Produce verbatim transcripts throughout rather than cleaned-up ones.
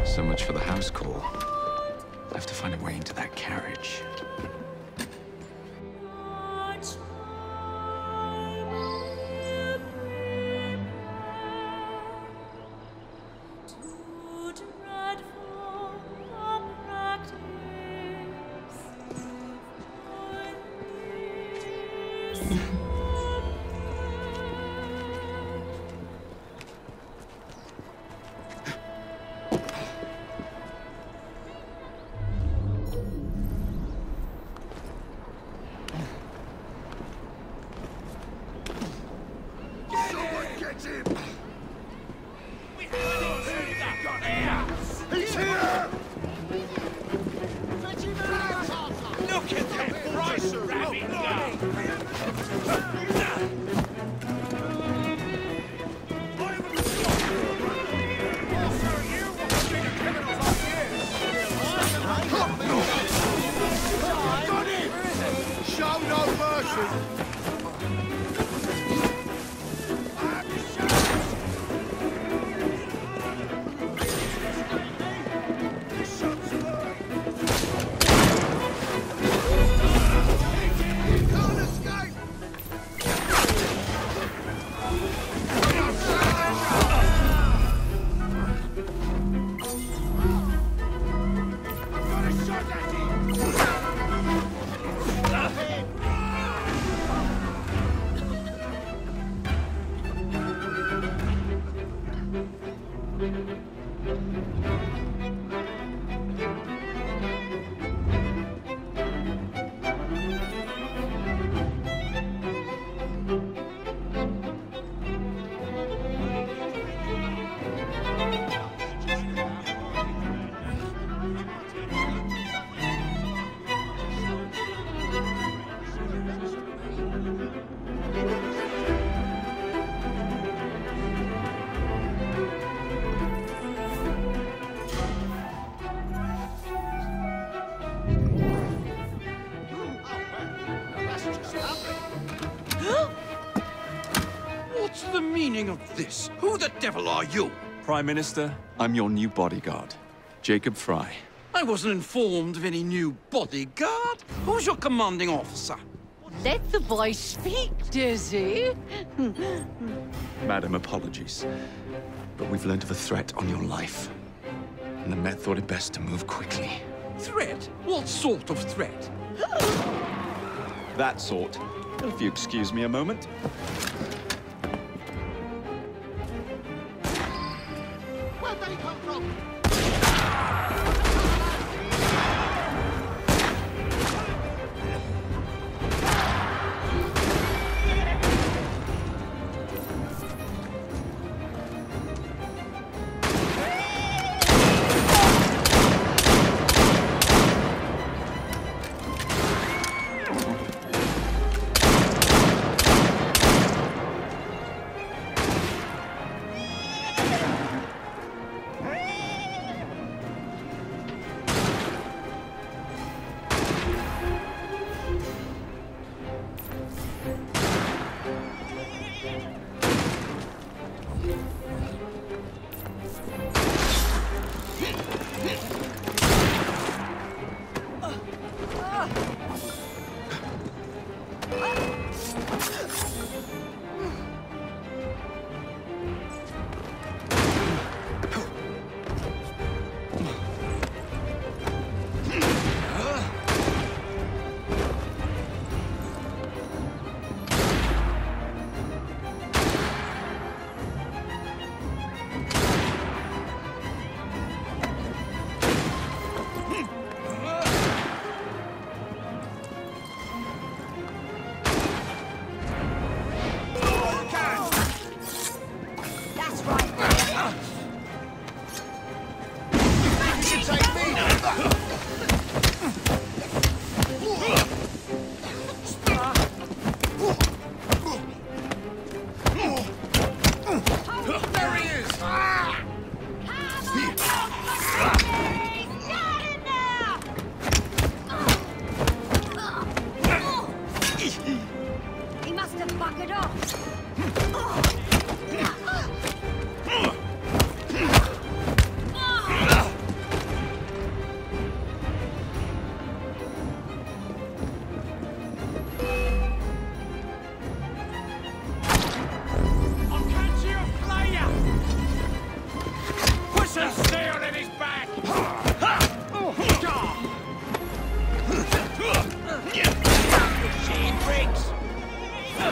So much for the house call. I have to find a way into that carriage. What's the meaning of this? Who the devil are you? Prime Minister, I'm your new bodyguard, Jacob Frye. I wasn't informed of any new bodyguard. Who's your commanding officer? Let the boy speak, Dizzy. Madam, apologies. But we've learned of a threat on your life. And the Met thought it best to move quickly. Threat? What sort of threat? That sort. If you excuse me a moment. Where did he come from? He must have buggered off.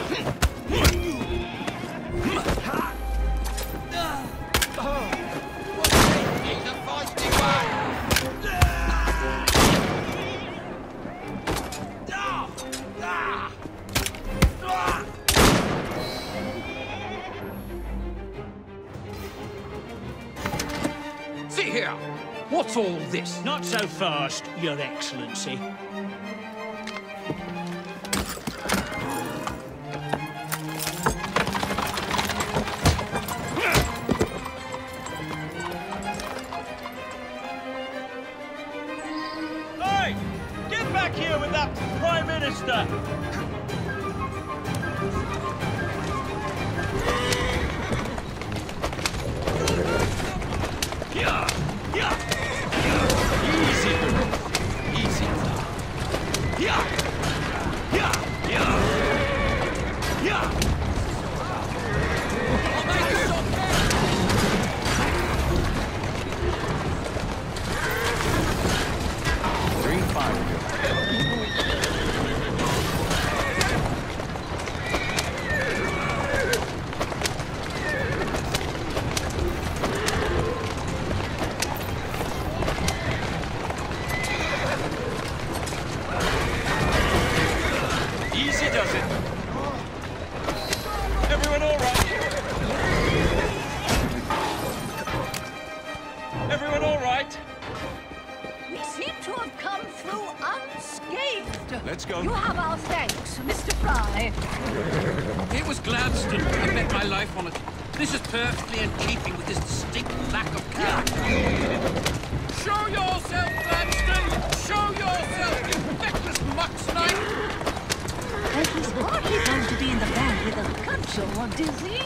See here! What's all this? Not so fast, Your Excellency. Hey! Get back here with that Prime Minister! Easy! Easy! Yeah! Yeah! Yeah! Yeah! Three, five. Easy does it. Everyone all right? Everyone all right? We seem to have come through unscathed. Let's go. You have our thanks, Mister Fry. It was Gladstone. I bet my life on it. This is perfectly in keeping with his distinct lack of character. Show yourself, Gladstone! Show yourself, you feckless muck snipe! And he's hardly going to be in the band with a cudgel, is he?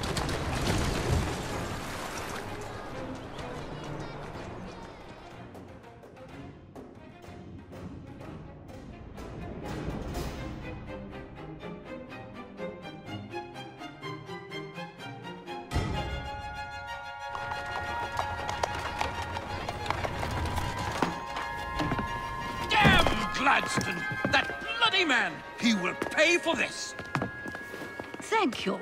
Damn Gladstone! That bloody man! He will pay for this! Thank you.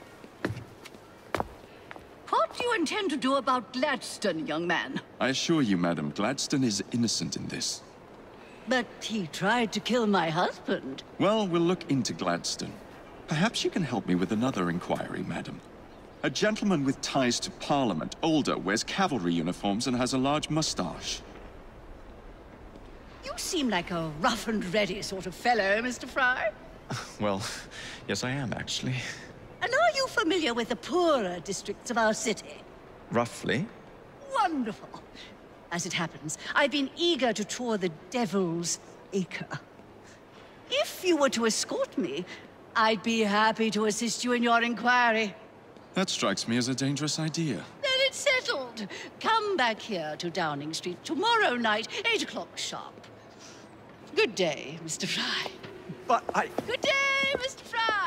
What do you intend to do about Gladstone, young man? I assure you, madam, Gladstone is innocent in this. But he tried to kill my husband. Well, we'll look into Gladstone. Perhaps you can help me with another inquiry, madam. A gentleman with ties to Parliament, older, wears cavalry uniforms and has a large mustache. You seem like a rough and ready sort of fellow, Mister Fry. Well, yes I am, actually. And are you familiar with the poorer districts of our city? Roughly. Wonderful. As it happens, I've been eager to tour the Devil's Acre. If you were to escort me, I'd be happy to assist you in your inquiry. That strikes me as a dangerous idea. Then it's settled. Come back here to Downing Street tomorrow night, eight o'clock sharp. Good day, Mister Fry. But I... Good day, Mister Fry.